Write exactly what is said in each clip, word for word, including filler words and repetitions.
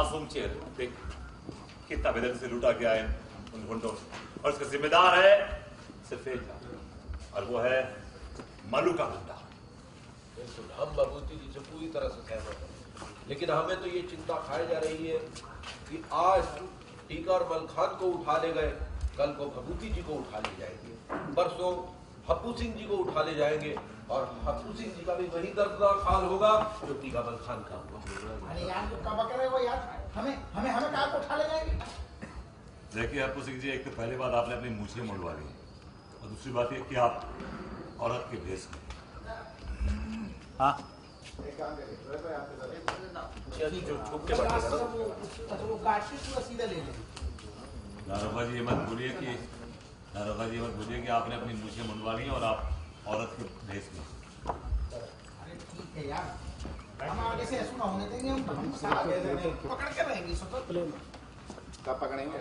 मासूम चेहरे देख कितना बेदर्दी से लूटा गया है उन गुंडों से, और इसका जिम्मेदार है सिर्फ एक, और वो है मलू का गुंडा। हम बबूती जी से पूरी तरह से सहमत हैं, लेकिन हमें तो ये चिंता खाई जा रही है कि आज टीका और मलखान को उठा ले गए, कल को भभूति जी को उठा ले जाएंगे, परसों हप्पू सिंह जी को उठा ले जाएंगे, और हप्पू सिंह जी का भी वही दर्दनाक हाल होगा जो टीका मलखान का हुआ। अरे यार कब कर रहे हो यार, हमें हमें हमें कार को उठा ले जाएंगे। देखिए हप्पू सिंह जी, एक तो पहली बात आपने अपनी मूछें मुड़वा ली, और दूसरी बात ये कि आप औरत के भेष में। हाँ एक काम करिए, वो गाड़ी पूरा सीधा ले लेंगे। दारोगा जी ये मत बोलिए कि दारोगा जी ये मत बोलिए कि आपने अपनी मूछें मुंडवा ली और आप औरत के भेष में। अरे ठीक है यार, हम आगे से ऐसा ना होने देंगे, हम हम साथ पकड़ के रहेंगे ससुर। कब पकड़ेंगे?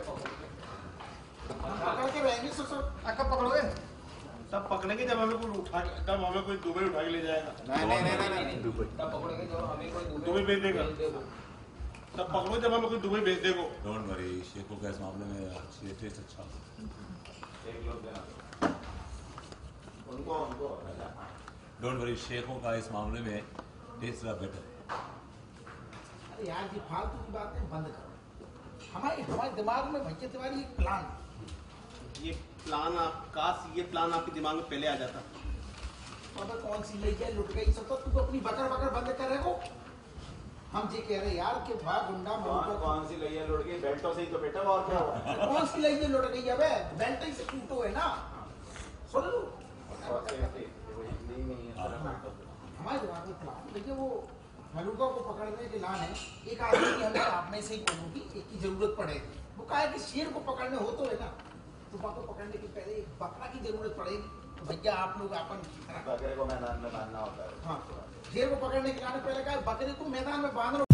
पकड़ के रहेंगे ससुर। कब पकड़ोगे? तब पकड़ेंगे जब हमें कोई उठा तब हमें कोई दुबई उठा के ले जाएगा। नहीं नहीं नहीं नहीं दुबई तब पकड़ेंगे जब हमें कोई दुबई भेज देगा। तब पकड़ो जब हमें कोई दुबई भेज देगा। डोंट वरी, शेखों का इस मामले में अच्छी टेस्ट अच्छा उनको उनको डोंट वरी, शेखों का इस मामले में टेस्ट बेटर। अरे यार ये फालतू की बातें बंद करो। हमारे हमारे दिमाग में भैया तिवारी एक प्लान, ये प्लान आप काश ये प्लान आपके दिमाग में पहले आ जाता। पता कौन सी ले जाए लुट गई सब, तो तू तो अपनी बकर बकर बंद कर रहे हो। हम जी कह रहे यार कि भाग गुंडा कौन कौन सी लइया लुट गई? बेल्टों से ही तो बेटा, और क्या हुआ? कौन सी लइया लुट गई? अबे बेल्ट ही से टूटो है ना, सुन लो हमारे दिमाग में प्लान। देखिए वो मलूका को पकड़ने के लान है, एक आदमी की हमें आप में से ही कोई की एक की जरूरत पड़ेगी। वो कहा है कि शेर को पकड़ने हो तो है ना, सुबह को पकड़ने के पहले एक बकरा की जरूरत पड़ेगी। तो भैया आप लोग अपन बकरे को मैदान में बांधना होता है। हाँ, शेर को पकड़ने के लाने पहले कहा बकरे को मैदान में बांध